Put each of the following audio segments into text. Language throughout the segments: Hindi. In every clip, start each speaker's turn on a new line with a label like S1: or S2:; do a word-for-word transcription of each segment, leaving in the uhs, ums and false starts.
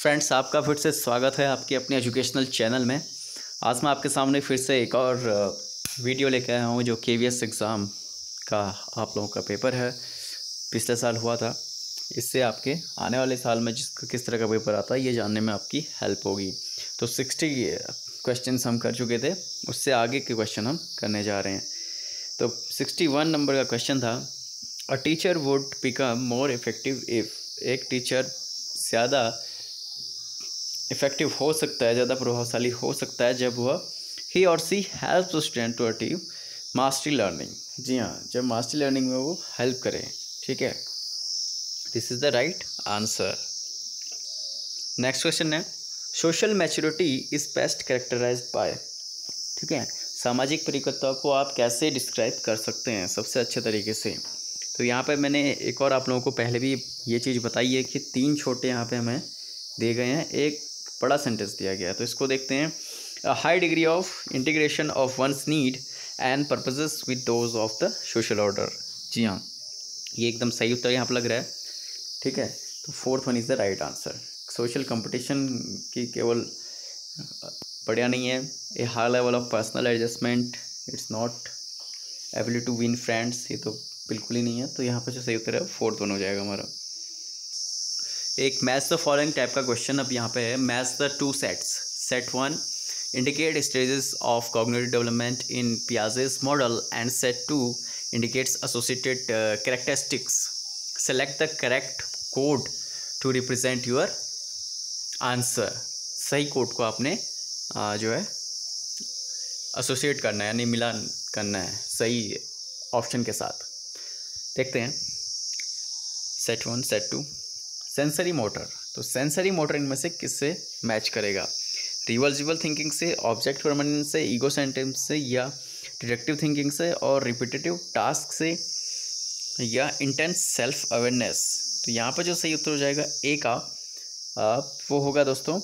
S1: फ्रेंड्स, आपका फिर से स्वागत है आपके अपने एजुकेशनल चैनल में। आज मैं आपके सामने फिर से एक और वीडियो लेकर आया हूँ जो केवीएस एग्ज़ाम का आप लोगों का पेपर है, पिछले साल हुआ था। इससे आपके आने वाले साल में जिस किस तरह का पेपर आता है ये जानने में आपकी हेल्प होगी। तो सिक्सटी क्वेश्चंस हम कर चुके थे, उससे आगे के क्वेश्चन हम करने जा रहे हैं। तो सिक्सटी वन नंबर का क्वेश्चन था, a teacher would become more effective if. एक टीचर ज़्यादा इफ़ेक्टिव हो सकता है, ज़्यादा प्रभावशाली हो सकता है जब वह he or she help student to achieve mastery learning. जी हाँ, जब मास्टरी लर्निंग में वो हेल्प करें। ठीक है, this is the right answer. Next question है, social maturity is best characterized by. ठीक है, सामाजिक परिपक्वता को आप कैसे डिस्क्राइब कर सकते हैं सबसे अच्छे तरीके से। तो यहाँ पे मैंने एक और आप लोगों को पहले भी ये चीज़ बताई है कि तीन छोटे यहाँ पे हमें दिए गए हैं, एक बड़ा सेंटेंस दिया गया है। तो इसको देखते हैं, a high degree of integration of one's need and purposes with those of the social order. जी हाँ, ये एकदम सही उत्तर यहाँ पर लग रहा है। ठीक है, तो fourth one is the right answer. Social competition की केवल बढ़िया नहीं है, a high level of personal adjustment, it's not ability to win friends, ये तो बिल्कुल ही नहीं है। तो यहाँ पर जो सही उत्तर है फोर्थ वन हो जाएगा हमारा। एक मैच द फॉलोइंग टाइप का क्वेश्चन अब यहाँ पे है, match the two sets. Set one indicate stages of cognitive development in Piaget's model and set two indicates associated characteristics. Select the correct code to represent your answer. सही कोड को आपने आ, जो है एसोसिएट करना है, यानी मिलान करना है सही ऑप्शन के साथ। देखते हैं set one set two. Sensory motor, तो सेंसरी मोटर इनमें से किससे मैच करेगा? रिवर्सिबल थिंकिंग से, ऑब्जेक्ट परमानेंस से, ईगो सेंटेंस से, या डिडक्टिव थिंकिंग से और रिपीटेटिव टास्क से, या इंटेंस सेल्फ अवेयरनेस। तो यहाँ पर जो सही उत्तर हो जाएगा ए का आ, वो होगा दोस्तों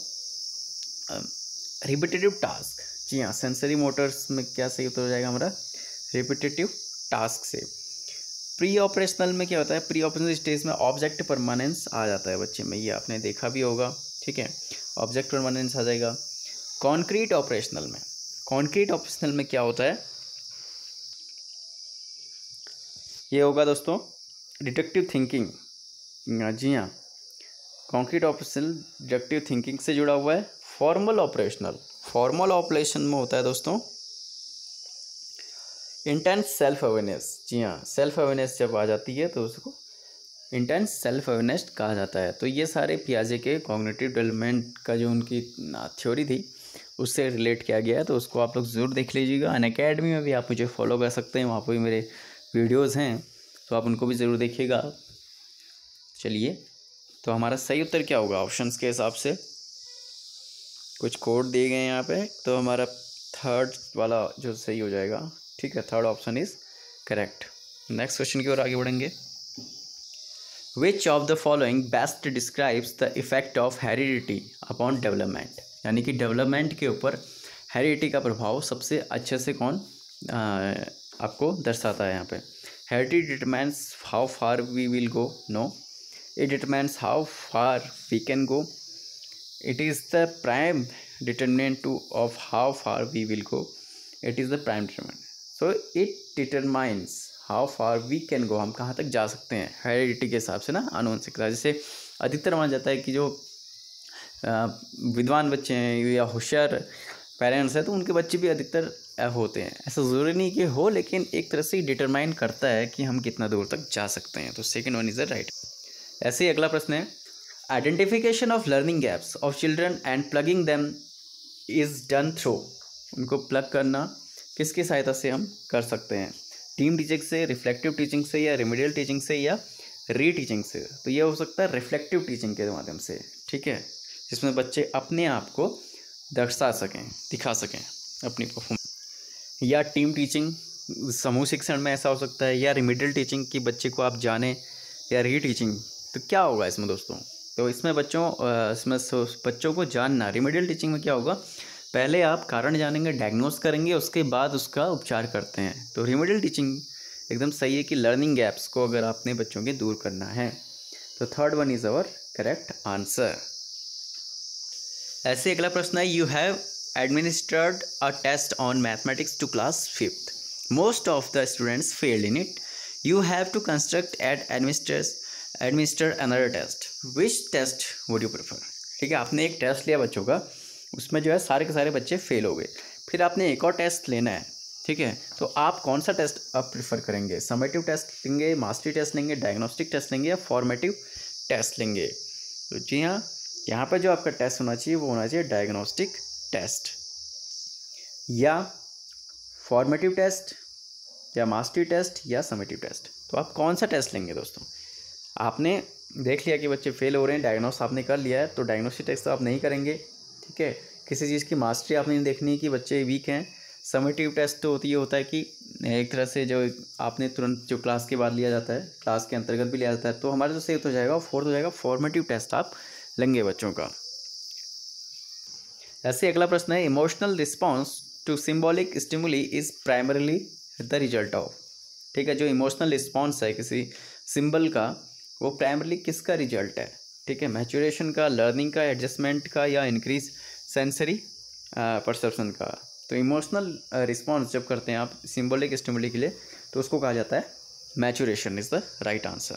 S1: रिपीटेटिव टास्क। जी हाँ, सेंसरी मोटर्स में क्या सही उत्तर हो जाएगा हमारा? रिपीटेटिव टास्क से। प्री ऑपरेशनल में क्या होता है? प्री ऑपरेशनल स्टेज में ऑब्जेक्ट परमानेंस आ जाता है बच्चे में, ये आपने देखा भी होगा। ठीक है, ऑब्जेक्ट परमानेंस आ जाएगा। कॉन्क्रीट ऑपरेशनल में, कॉन्क्रीट ऑपरेशनल में क्या होता है? ये होगा दोस्तों डिडक्टिव थिंकिंग। जी हाँ, कॉन्क्रीट ऑपरेशनल डिडक्टिव थिंकिंग से जुड़ा हुआ है। फॉर्मल ऑपरेशनल, फॉर्मल ऑपरेशन में होता है दोस्तों इंटेंस सेल्फ अवेयरनेस। जी हाँ, सेल्फ अवेयरनेस जब आ जाती है तो उसको इंटेंस सेल्फ अवेयरनेस कहा जाता है। तो ये सारे पियाजे के कॉग्निटिव डेवलपमेंट का जो उनकी थ्योरी थी उससे रिलेट किया गया है, तो उसको आप लोग ज़रूर देख लीजिएगा। अनअकैडमी में भी आप मुझे फॉलो कर सकते हैं, वहाँ पर भी मेरे वीडियोज़ हैं, तो आप उनको भी ज़रूर देखिएगा। चलिए, तो हमारा सही उत्तर क्या होगा ऑप्शंस के हिसाब से? कुछ कोड दिए गए हैं यहाँ पे, तो हमारा थर्ड वाला जो सही हो जाएगा। ठीक है, third option is correct. Next question की ओर आगे बढ़ेंगे। Which of the following best describes the effect of heredity upon development. यानी कि डेवलपमेंट के ऊपर हेरिडिटी का प्रभाव सबसे अच्छे से कौन आ, आपको दर्शाता है यहाँ पे? Heredity determines how far we will go, no. It determines how far we can go. It is the prime determinant to of how far we will go. It is the prime determinant. So it determines how far we can go, हम कहाँ तक जा सकते हैं हेरिडिटी के हिसाब से ना, आनुवंशिकता। जैसे अधिकतर माना जाता है कि जो विद्वान बच्चे हैं या होशियार पेरेंट्स हैं तो उनके बच्चे भी अधिकतर होते हैं। ऐसा ज़रूरी नहीं कि हो, लेकिन एक तरह से डिटरमाइन करता है कि हम कितना दूर तक जा सकते हैं। तो second one is the right. ऐसे ही अगला प्रश्न है, identification of learning gaps of children and plugging them is done through. उनको प्लग करना किसकी सहायता से हम कर सकते हैं? टीम टीचिंग से, रिफ्लेक्टिव टीचिंग से, या रेमेडियल टीचिंग से, या री टीचिंग से? तो ये हो सकता है रिफ्लेक्टिव टीचिंग के माध्यम से। ठीक है, जिसमें बच्चे अपने आप को दर्शा सकें, दिखा सकें अपनी परफॉर्मेंस। या टीम टीचिंग, समूह शिक्षण में ऐसा हो सकता है, या रेमेडियल टीचिंग की बच्चे को आप जाने, या री टीचिंग। तो क्या होगा इसमें दोस्तों? तो इसमें बच्चों इसमें बच्चों को जानना, रेमेडियल टीचिंग में क्या होगा? पहले आप कारण जानेंगे, डायग्नोस करेंगे, उसके बाद उसका उपचार करते हैं। तो रेमेडियल टीचिंग एकदम सही है कि लर्निंग गैप्स को अगर आपने बच्चों के दूर करना है। तो third one is our correct answer. ऐसे अगला प्रश्न है, you have administered a test on mathematics to class fifth, most of the students failed in it, you have to construct ad administers administer another test, which test would you prefer. ठीक है, आपने एक टेस्ट लिया बच्चों का, उसमें जो है सारे के सारे बच्चे फेल हो गए, फिर आपने एक और टेस्ट लेना है। ठीक है, तो आप कौन सा टेस्ट आप प्रेफर करेंगे, समेटिव टेस्ट लेंगे, मास्टरी टेस्ट लेंगे, डायग्नोस्टिक टेस्ट लेंगे या फॉर्मेटिव टेस्ट लेंगे। तो जी हाँ, यहाँ पर जो आपका टेस्ट होना चाहिए वो होना चाहिए डायग्नोस्टिक टेस्ट या फॉर्मेटिव टेस्ट या मास्टरी टेस्ट या समेटिव टेस्ट। तो आप कौन सा टेस्ट लेंगे दोस्तों। आपने देख लिया कि बच्चे फेल हो रहे हैं, डायग्नोस आपने कर लिया है, तो डायग्नोस्टिक टेस्ट तो आप नहीं करेंगे। ठीक है, किसी चीज़ की मास्टरी आपने नहीं देखनी है कि बच्चे वीक हैं। समेटिव टेस्ट तो होती है होता है कि एक तरह से जो आपने तुरंत जो क्लास के बाद लिया जाता है, क्लास के अंतर्गत भी लिया जाता है, तो हमारा जो सेफ हो जाएगा फोर्थ हो जाएगा फॉर्मेटिव टेस्ट आप लेंगे बच्चों का। ऐसे अगला प्रश्न है, emotional response to symbolic stimuli is primarily the result of. ठीक है, जो इमोशनल रिस्पॉन्स है किसी सिंबल का, वो प्राइमरीली किसका रिजल्ट है। ठीक है, मैच्योरेशन का, लर्निंग का, एडजस्टमेंट का या इंक्रीज सेंसरी परसेप्शन का। तो इमोशनल रिस्पॉन्स जब करते हैं आप सिंबॉलिक स्टिमुली के लिए, तो उसको कहा जाता है maturation is the right answer.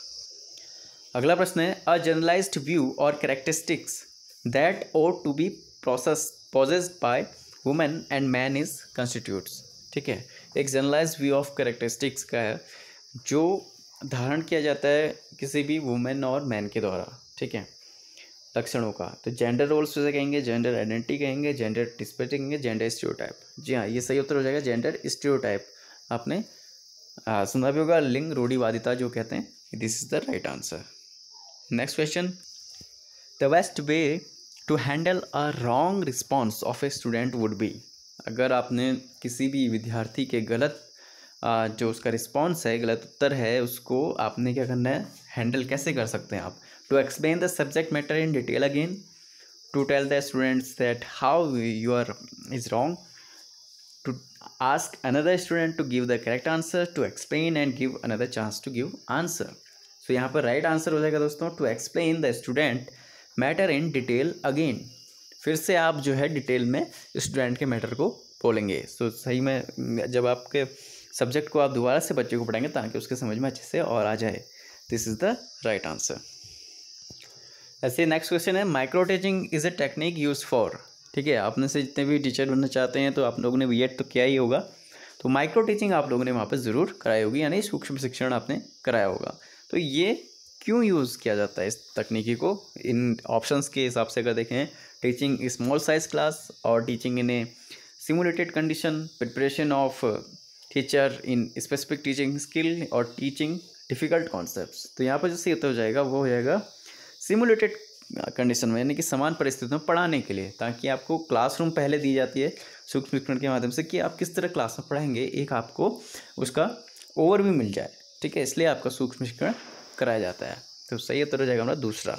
S1: अगला प्रश्न है, a generalised view or characteristics that ought to be process possessed by women and man is constitutes. ठीक है, एक जनरलाइज्ड व्यू ऑफ कैरेक्टरिस्टिक्स का है जो धारण किया जाता है किसी भी वुमेन और मैन के द्वारा। ठीक है, लक्षणों का। तो जेंडर रोल्स से कहेंगे, जेंडर आइडेंटिटी कहेंगे, जेंडर डिस्पेक्ट कहेंगे, जेंडर स्टीरियोटाइप। जी हाँ, ये सही उत्तर हो जाएगा जेंडर स्टीरियोटाइप। आपने आ, सुना भी होगा लिंग रूढ़िवादिता जो कहते हैं, this is the right answer. Next question, the best way to handle a wrong response of a student would be. अगर आपने किसी भी विद्यार्थी के गलत आ, जो उसका रिस्पॉन्स है, गलत उत्तर है, उसको आपने क्या करना है, हैंडल कैसे कर सकते हैं आप। To explain the subject matter in detail again, to tell the students that how you are is wrong, to ask another student to give the correct answer, to explain and give another chance to give answer. So यहाँ पर राइट आंसर हो जाएगा दोस्तों, to explain the student matter in detail again. फिर से आप जो है डिटेल में स्टूडेंट के मैटर को बोलेंगे। सो सही में जब आपके सब्जेक्ट को आप दोबारा से बच्चे को पढ़ाएंगे ताकि उसके समझ में अच्छे से और आ जाए। This is the right answer. ऐसे नेक्स्ट क्वेश्चन है, micro teaching is a technique use for. ठीक है, आपने से जितने भी टीचर बनना चाहते हैं तो आप लोगों ने बीएड तो किया ही होगा, तो माइक्रो टीचिंग आप लोगों ने वहाँ पर ज़रूर कराई होगी, यानी सूक्ष्म शिक्षण आपने कराया होगा। तो ये क्यों यूज़ किया जाता है इस तकनीकी को। इन ऑप्शंस के हिसाब से अगर देखें, टीचिंग स्मॉल साइज क्लास और teaching in a simulated condition, preparation of teacher in specific teaching skill और टीचिंग डिफ़िकल्ट कॉन्सेप्ट्स। तो यहाँ पर जो सही उत्तर हो जाएगा वो हो जाएगा सिमुलेटेड कंडीशन में, यानी कि समान परिस्थितियों में पढ़ाने के लिए, ताकि आपको क्लासरूम पहले दी जाती है सूक्ष्म शिक्षण के माध्यम से कि आप किस तरह क्लास में पढ़ाएंगे, एक आपको उसका ओवरव्यू मिल जाए। ठीक है, इसलिए आपका सूक्ष्म शिक्षण कराया जाता है। तो सही उत्तर हो जाएगा हमारा दूसरा।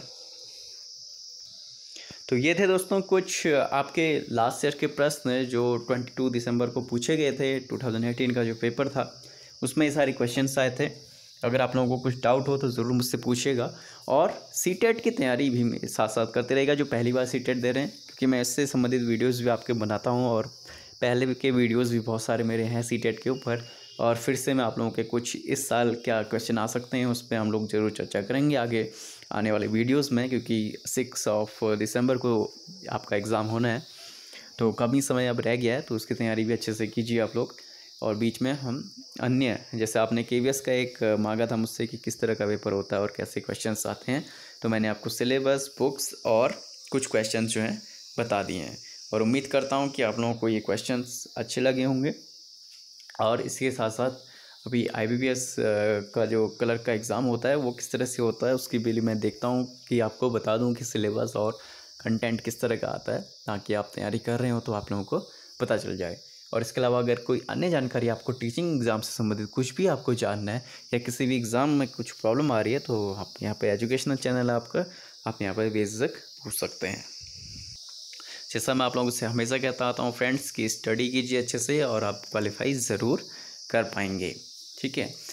S1: तो ये थे दोस्तों कुछ आपके लास्ट ईयर के प्रश्न जो बाईस दिसंबर को पूछे गए थे। दो हज़ार अठारह का जो पेपर था उसमें ये सारे क्वेश्चंस आए थे। अगर आप लोगों को कुछ डाउट हो तो ज़रूर मुझसे पूछिएगा, और सीटेट की तैयारी भी साथ साथ करते रहेगा जो पहली बार सीटेट दे रहे हैं, क्योंकि मैं इससे संबंधित वीडियोज़ भी आपके बनाता हूँ और पहले के वीडियोज़ भी बहुत सारे मेरे हैं सीटेट के ऊपर। और फिर से मैं आप लोगों के कुछ इस साल क्या क्वेश्चन आ सकते हैं उस पर हम लोग ज़रूर चर्चा करेंगे आगे आने वाले वीडियोस में, क्योंकि सिक्स ऑफ दिसंबर को आपका एग्ज़ाम होना है, तो कम ही समय अब रह गया है, तो उसकी तैयारी भी अच्छे से कीजिए आप लोग। और बीच में हम अन्य, जैसे आपने केवीएस का एक मांगा था मुझसे कि किस तरह का पेपर होता है और कैसे क्वेश्चंस आते हैं, तो मैंने आपको सिलेबस, बुक्स और कुछ क्वेश्चन जो हैं बता दिए हैं, और उम्मीद करता हूँ कि आप लोगों को ये क्वेश्चंस अच्छे लगे होंगे। और इसके साथ साथ अभी आईबीपीएस का जो क्लर्क का एग्ज़ाम होता है वो किस तरह से होता है उसकी भी मैं देखता हूँ कि आपको बता दूँ कि सिलेबस और कंटेंट किस तरह का आता है, ताकि आप तैयारी कर रहे हो तो आप लोगों को पता चल जाए। और इसके अलावा अगर कोई अन्य जानकारी आपको टीचिंग एग्ज़ाम से संबंधित कुछ भी आपको जानना है या किसी भी एग्ज़ाम में कुछ प्रॉब्लम आ रही है, तो आप यहाँ पे एजुकेशनल चैनल है आपका, आप यहाँ पर बेझिझक पूछ सकते हैं। जैसा मैं आप लोगों से हमेशा कहता आता हूँ फ्रेंड्स कि स्टडी कीजिए अच्छे से और आप क्वालिफाई ज़रूर कर पाएंगे। ठीक है,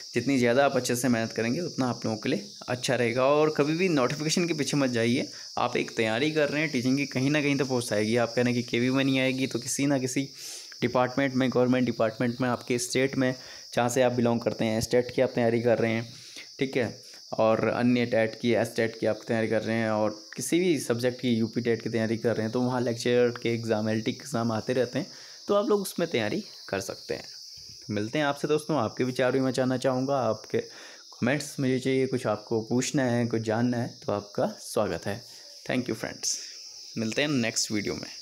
S1: जितनी ज़्यादा आप अच्छे से मेहनत करेंगे उतना आप लोगों के लिए अच्छा रहेगा। और कभी भी नोटिफिकेशन के पीछे मत जाइए। आप एक तैयारी कर रहे हैं टीचिंग की, कहीं ना कहीं तो पोस्ट आएगी। आप कह रहे हैं कि केवी में नहीं आएगी तो किसी ना किसी डिपार्टमेंट में, गवर्नमेंट डिपार्टमेंट में, आपके स्टेट में जहाँ से आप बिलोंग करते हैं, स्टेट की आप तैयारी कर रहे हैं, ठीक है, और अन्य टेट की, एस टेट की आप तैयारी कर रहे हैं, और किसी भी सब्जेक्ट की यूपी टेट की तैयारी कर रहे हैं, तो वहाँ लेक्चर के एग्ज़ाम, एल टी के एग्ज़ाम आते रहते हैं, तो आप लोग उसमें तैयारी कर सकते हैं। मिलते हैं आपसे दोस्तों। आपके विचार भी मैं जानना चाहूँगा, आपके कमेंट्स मुझे चाहिए, कुछ आपको पूछना है, कुछ जानना है तो आपका स्वागत है। थैंक यू फ्रेंड्स, मिलते हैं नेक्स्ट वीडियो में।